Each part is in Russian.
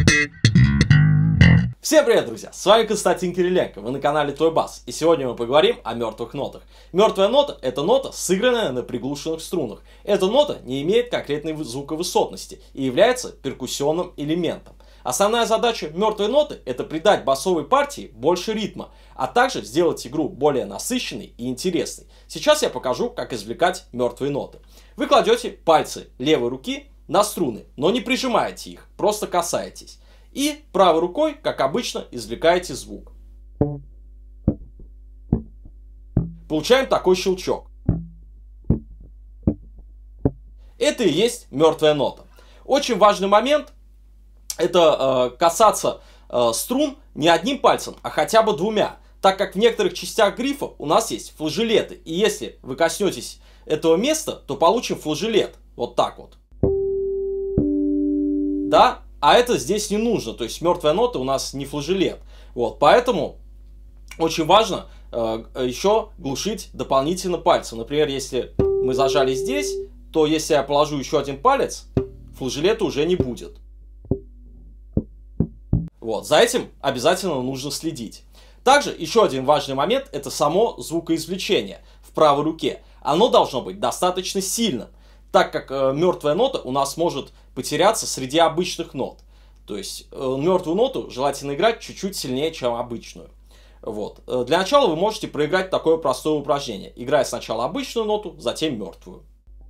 Всем привет, друзья! С вами Константин Кириленко, вы на канале Toy Bass, и сегодня мы поговорим о мертвых нотах. Мертвая нота – это нота, сыгранная на приглушенных струнах. Эта нота не имеет конкретной звуковысотности и является перкуссионным элементом. Основная задача мертвой ноты – это придать басовой партии больше ритма, а также сделать игру более насыщенной и интересной. Сейчас я покажу, как извлекать мертвые ноты. Вы кладете пальцы левой руки на струны, но не прижимаете их, просто касаетесь. И правой рукой, как обычно, извлекаете звук. Получаем такой щелчок. Это и есть мертвая нота. Очень важный момент – это касаться струн не одним пальцем, а хотя бы двумя. Так как в некоторых частях грифа у нас есть флажолеты. И если вы коснетесь этого места, то получим флажолет. Вот так вот. Да? А это здесь не нужно, то есть мертвая нота у нас не флажолет. Вот, поэтому очень важно еще глушить дополнительно пальцем. Например, если мы зажали здесь, то если я положу еще один палец, флажолета уже не будет. Вот, за этим обязательно нужно следить. Также еще один важный момент – это само звукоизвлечение в правой руке. Оно должно быть достаточно сильным, так как мертвая нота у нас может потеряться среди обычных нот. То есть мертвую ноту желательно играть чуть-чуть сильнее, чем обычную. Вот. Для начала вы можете проиграть такое простое упражнение, играя сначала обычную ноту, затем мертвую.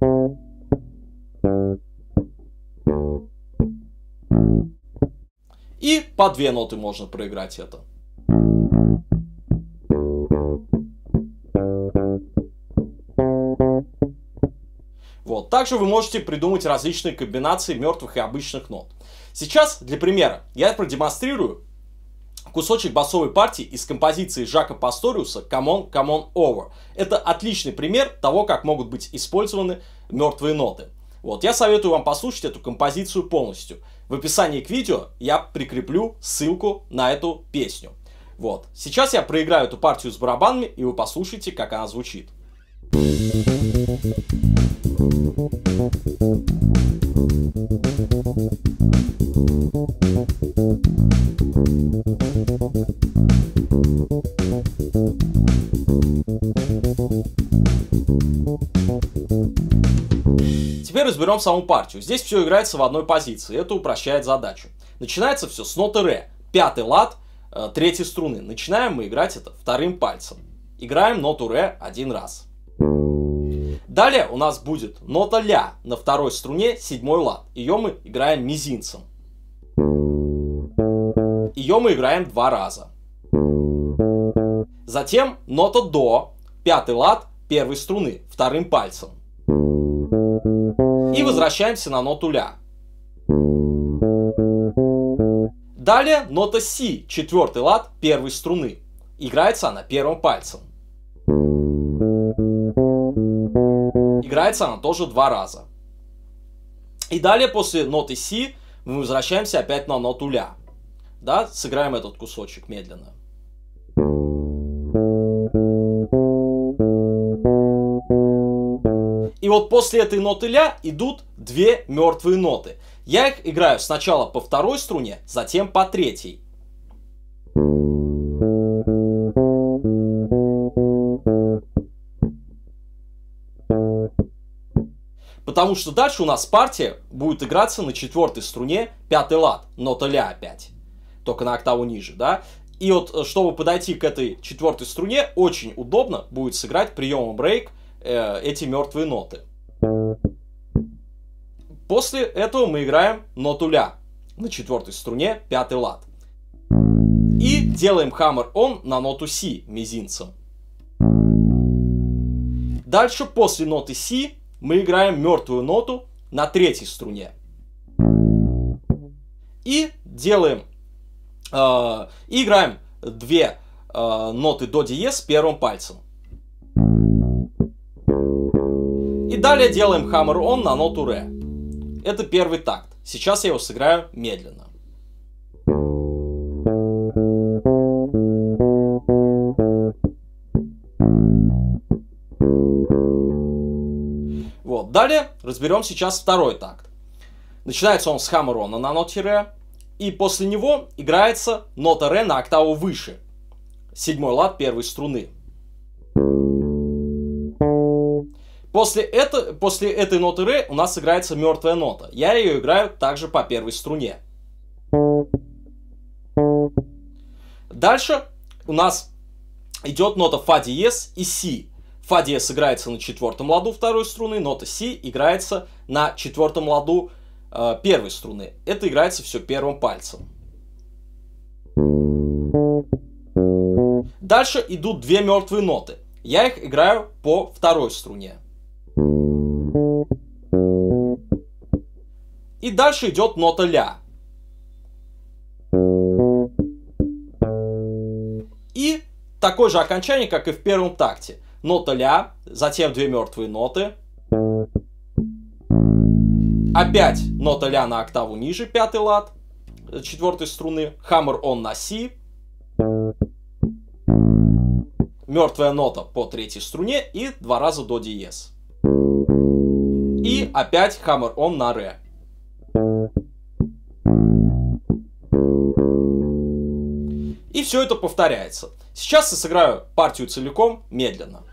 И по две ноты можно проиграть это. Вот. Также вы можете придумать различные комбинации мертвых и обычных нот. Сейчас, для примера, я продемонстрирую кусочек басовой партии из композиции Жака Пасториуса «Come on, come on over». Это отличный пример того, как могут быть использованы мертвые ноты. Вот. Я советую вам послушать эту композицию полностью. В описании к видео я прикреплю ссылку на эту песню. Вот. Сейчас я проиграю эту партию с барабанами, и вы послушайте, как она звучит. Теперь разберем саму партию. Здесь все играется в одной позиции. Это упрощает задачу. Начинается все с ноты ре. Пятый лад третьей струны. Начинаем мы играть это вторым пальцем. Играем ноту ре один раз. Далее у нас будет нота ля на второй струне, седьмой лад. Ее мы играем мизинцем. Ее мы играем два раза. Затем нота до, пятый лад первой струны, вторым пальцем. И возвращаемся на ноту ля. Далее нота си, четвертый лад первой струны. Играется она первым пальцем. Играется она тоже два раза. И далее после ноты си мы возвращаемся опять на ноту ля. Да, сыграем этот кусочек медленно. И вот после этой ноты ля идут две мертвые ноты. Я их играю сначала по второй струне, затем по третьей. Потому что дальше у нас партия будет играться на четвертой струне, пятый лад, нота ля опять. Только на октаву ниже, да? И вот, чтобы подойти к этой четвертой струне, очень удобно будет сыграть приемом брейк эти мертвые ноты. После этого мы играем ноту ля на четвертой струне, пятый лад. И делаем hammer on на ноту си мизинцем. Дальше после ноты си мы играем мертвую ноту на третьей струне. И делаем, играем две ноты до диез первым пальцем. И далее делаем hammer on на ноту ре. Это первый такт. Сейчас я его сыграю медленно. Вот. Далее разберем сейчас второй такт. Начинается он с хаммер-она на ноте ре. И после него играется нота ре на октаву выше. 7-й лад первой струны. После этой ноты ре у нас играется мертвая нота. Я ее играю также по первой струне. Дальше у нас идет нота фа диез и си. Фа диез играется на 4-м ладу второй струны, нота си играется на 4-м ладу первой струны. Это играется все первым пальцем. Дальше идут две мертвые ноты. Я их играю по второй струне. И дальше идет нота ля. И такое же окончание, как и в первом такте. Нота ля, затем две мертвые ноты. Опять нота ля на октаву ниже, 5-й лад 4-й струны. Hammer on на си. Мертвая нота по 3-й струне и 2 раза до диез. И опять hammer on на ре. И все это повторяется. Сейчас я сыграю партию целиком, медленно.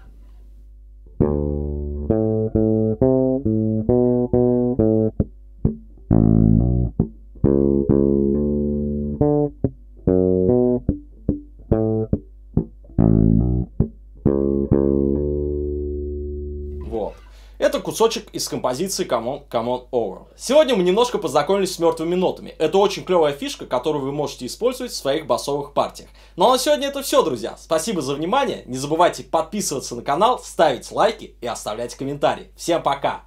Вот. Это кусочек из композиции Come On Over. Сегодня мы немножко познакомились с мертвыми нотами. Это очень клевая фишка, которую вы можете использовать в своих басовых партиях. Ну а на сегодня это все, друзья. Спасибо за внимание. Не забывайте подписываться на канал, ставить лайки и оставлять комментарии. Всем пока!